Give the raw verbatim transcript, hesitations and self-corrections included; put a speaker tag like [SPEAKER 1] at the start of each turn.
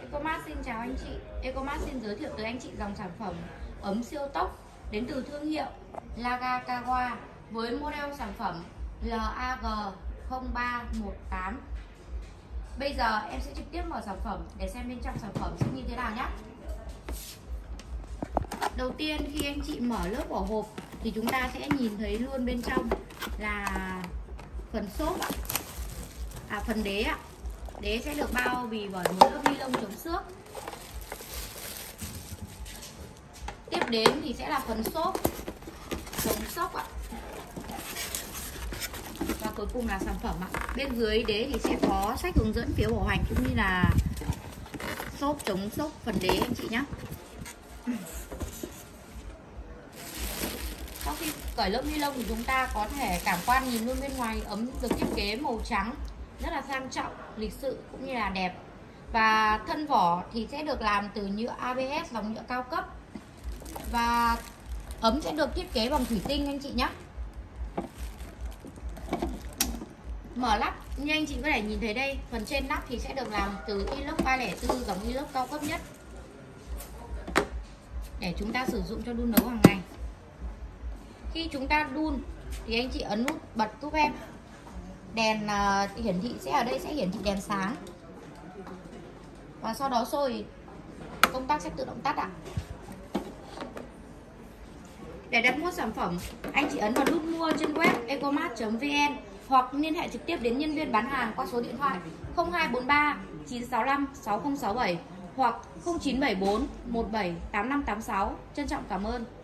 [SPEAKER 1] Ecomart xin chào anh chị. Ecomart xin giới thiệu tới anh chị dòng sản phẩm ấm siêu tốc đến từ thương hiệu Lagakawa với model sản phẩm L A G không ba một tám. Bây giờ em sẽ trực tiếp mở sản phẩm để xem bên trong sản phẩm sẽ như thế nào nhé. Đầu tiên khi anh chị mở lớp vỏ hộp thì chúng ta sẽ nhìn thấy luôn bên trong là phần xốp ạ. À phần đế ạ. Đế sẽ được bao bì bởi một lớp ni lông chống xước. Tiếp đến thì sẽ là phần xốp chống xốc ạ. Và cuối cùng là sản phẩm ạ. Bên dưới đế thì sẽ có sách hướng dẫn phiếu bảo hành cũng như là xốp chống xốc phần đế anh chị nhé. Sau khi cởi lớp ni lông thì chúng ta có thể cảm quan nhìn luôn bên ngoài ấm được thiết kế màu trắng, rất là sang trọng, lịch sự cũng như là đẹp. Và thân vỏ thì sẽ được làm từ nhựa A B S dòng nhựa cao cấp. Và ấm sẽ được thiết kế bằng thủy tinh anh chị nhé. Mở nắp như anh chị có thể nhìn thấy đây, phần trên nắp thì sẽ được làm từ inox ba không bốn dòng inox cao cấp nhất để chúng ta sử dụng cho đun nấu hàng ngày. Khi chúng ta đun thì anh chị ấn nút bật giúp em. Đèn uh, hiển thị sẽ ở đây sẽ hiển thị đèn sáng. Và sau đó sôi công tắc sẽ tự động tắt ạ. Để đặt mua sản phẩm, anh chị ấn vào nút mua trên web ecomart chấm vn hoặc liên hệ trực tiếp đến nhân viên bán hàng qua số điện thoại không hai bốn ba chín sáu năm sáu không sáu bảy hoặc không chín bảy bốn một bảy tám năm tám sáu. Trân trọng cảm ơn.